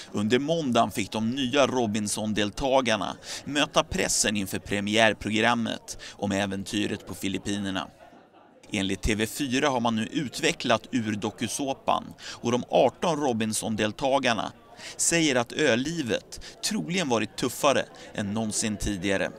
Under måndagen fick de nya Robinson-deltagarna möta pressen inför premiärprogrammet om äventyret på Filippinerna. Enligt TV4 har man nu utvecklat urdokusåpan och de 18 Robinson-deltagarna säger att ölivet troligen varit tuffare än någonsin tidigare.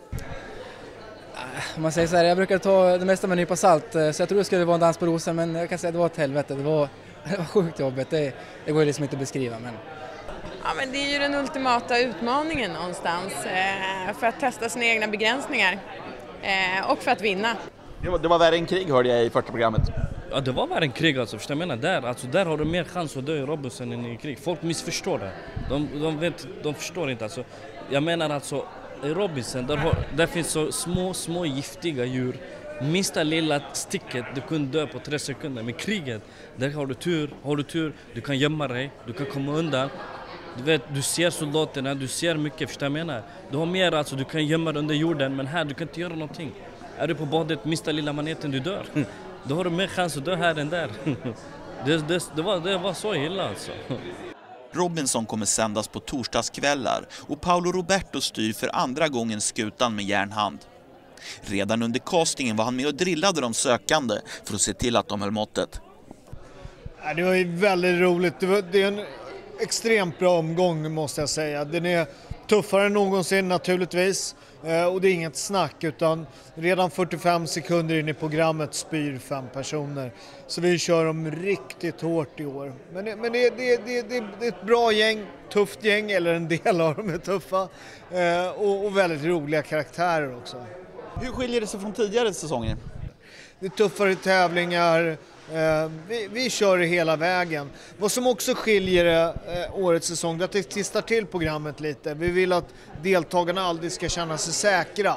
Om man säger så här, jag brukar ta det mesta med en nypa salt, så jag tror det skulle vara en dans på rosen, men jag kan säga att det var ett helvete. Det var sjukt jobbigt, det går ju liksom inte att beskriva. Men... Ja, men det är ju den ultimata utmaningen någonstans för att testa sina egna begränsningar och för att vinna. Det var värre än krig, hörde jag i första programmet. Ja, det var värre än krig alltså, förstår jag menar. Där har du mer chans att dö i Robinson än i krig. Folk missförstår det. De förstår inte alltså. Jag menar alltså, i Robinson, där finns så små giftiga djur. Minsta lilla sticket, du kunde dö på 3 sekunder. Men kriget, där har du tur, du kan gömma dig, du kan komma undan. Du ser soldaterna, du ser mycket, förstår jag menar. Du har mer alltså, du kan gömma dig under jorden, men här du kan inte göra någonting. Är du på badet, minsta lilla maneten, du dör. Då har du mer chans att dö här än där. Det var så illa alltså. Robinson kommer sändas på torsdagskvällar och Paolo Roberto styr för andra gången skutan med järnhand. Redan under castingen var han med och drillade de sökande för att se till att de höll måttet. Det var ju väldigt roligt. Det är en extremt bra omgång, måste jag säga. Den är tuffare än någonsin naturligtvis. Och det är inget snack, utan redan 45 sekunder in i programmet spyr 5 personer. Så vi kör dem riktigt hårt i år. Men det är ett bra gäng, tufft gäng, eller en del av dem är tuffa. Och väldigt roliga karaktärer också. Hur skiljer det sig från tidigare säsonger? Det är tuffare tävlingar. Vi kör det hela vägen. Vad som också skiljer årets säsong är att det tistar till programmet lite. Vi vill att deltagarna aldrig ska känna sig säkra.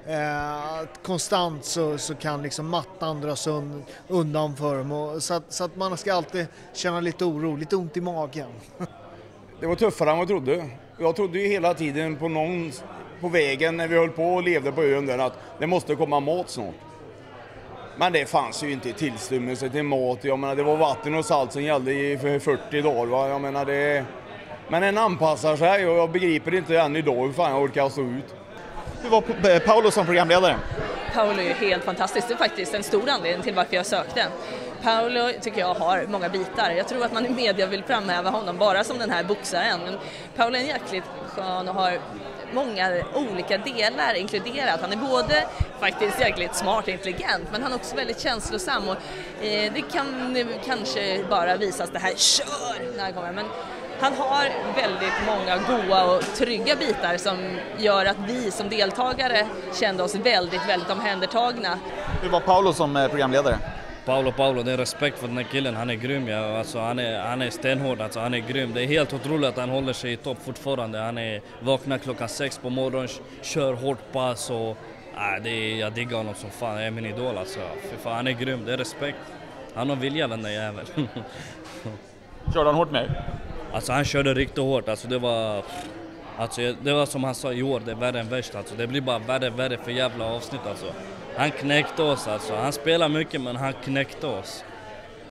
Konstant så kan liksom mattan dras undan för dem. Så att man ska alltid känna lite oro, lite ont i magen. Det var tuffare än vad jag trodde. Jag trodde ju hela tiden på vägen när vi höll på och levde på ön där att det måste komma mat snart. Men det fanns ju inte tillstymmelse till mat. Jag menar, det var vatten och salt som gällde i 40 dagar. Va? Jag menar, men en anpassar sig och jag begriper inte än idag hur fan jag orkar stå ut. Hur var Paolo som programledare? Paolo är ju helt fantastisk. Det är faktiskt en stor anledning till varför jag sökte. Paolo tycker jag har många bitar. Jag tror att man i media vill framhäva honom bara som den här boxaren. Men Paolo är en jäkligt skön och har många olika delar inkluderat. Han är både faktiskt jäkligt smart och intelligent, men han är också väldigt känslosam. Och, det kan kanske bara visas det här kör när han kommer. Men han har väldigt många goda och trygga bitar som gör att vi som deltagare kände oss väldigt, väldigt omhändertagna. Hur var Paolo som programledare? Paolo, det är respekt för den här killen, han är grym. Ja. Alltså, han är stenhård, alltså, han är grym. Det är helt otroligt att han håller sig i topp fortfarande. Han vaknar klockan 6 på morgonen, kör hårt pass och jag diggar honom som fan. Jag är min idol alltså. För fan, han är grym, det är respekt. Han har vilja, den där jäveln. Körde han hårt med? Alltså han körde riktigt hårt, alltså det var som han sa i år, det är värre än värst alltså. Det blir bara värre för jävla avsnitt alltså. Han knäckte oss alltså, han spelar mycket men han knäckte oss.